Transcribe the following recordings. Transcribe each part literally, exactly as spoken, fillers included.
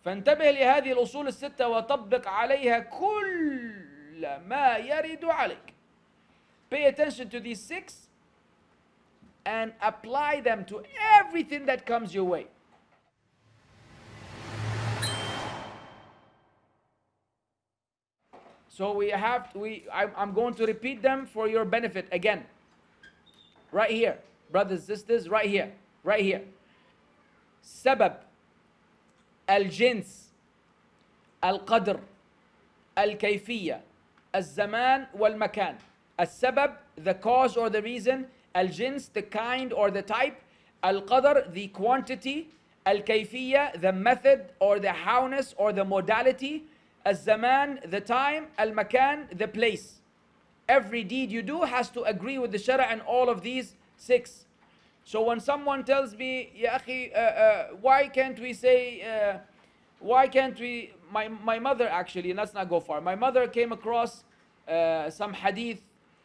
فانتبه لهذه الأصول الستة وطبق عليها كل ما يرد عليك. Pay attention to these six and apply them to everything that comes your way. So we have to, we I, I'm going to repeat them for your benefit again. Right here, brothers and sisters, right here, right here. سبب الجنس القدر الكيفية الزمان والمكان. السبب, the cause or the reason. الجنس, the kind or the type. القدر, the quantity. الكيفية, the method or the howness or the modality. الزمان, the time. المكان, the place. Every deed you do has to agree with the Shara and all of these six. So when someone tells me, Ya akhi, uh, uh, why can't we say, uh, why can't we, my, my mother actually, let's not go far. My mother came across uh, some hadith,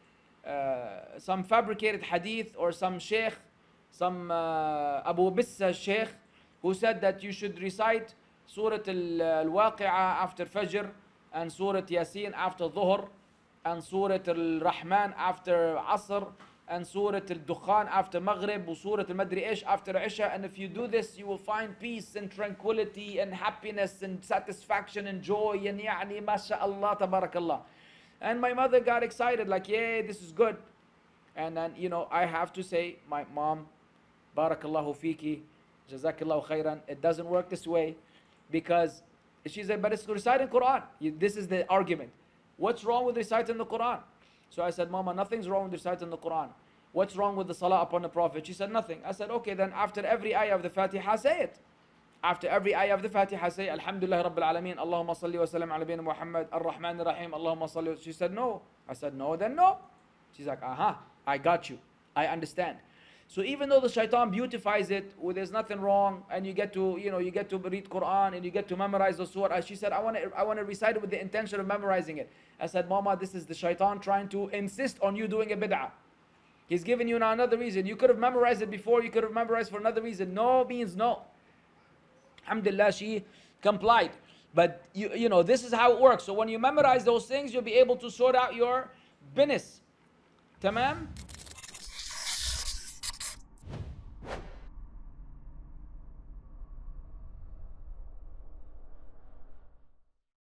uh, some fabricated hadith or some sheikh, some uh, Abu Bissa sheikh, who said that you should recite Surah Al-Waqi'ah after Fajr and Surah Yasin after Dhuhr and Surah Al-Rahman after Asr and Surah Al-Dukhan after Maghrib, and Surah Al-Madri Ish after Isha. And if you do this, you will find peace and tranquility and happiness and satisfaction and joy and yani, mashallah, tabarakallah. And my mother got excited, like, yeah, this is good. And then, you know, I have to say, my mom, barakallahu fiki, jazakallahu khairan, it doesn't work this way, because she said, but it's reciting Quran. This is the argument. What's wrong with reciting the Quran? So I said, Mama, nothing's wrong with reciting the Quran. What's wrong with the salah upon the Prophet? She said, nothing. I said, okay, then after every ayah of the Fatiha, say it. After every ayah of the Fatiha, say, Alhamdulillah Rabbil Alameen, Allahumma salli wa sallam ala nabiyyina Muhammad, Ar-Rahman Ar-Rahim, Allahumma salli. She said, no. I said, no, then no. She's like, aha, I got you. I understand. So even though the shaitan beautifies it, well, there's nothing wrong, and you get to, you know, you get to read Quran and you get to memorize the surah. She said, I want to, I want to recite it with the intention of memorizing it. I said, Mama, this is the shaitan trying to insist on you doing a bid'ah. He's giving you now another reason. You could have memorized it before, you could have memorized for another reason. No means no. Alhamdulillah, she complied. But you, you know, this is how it works. So when you memorize those things, you'll be able to sort out your business. Tamam?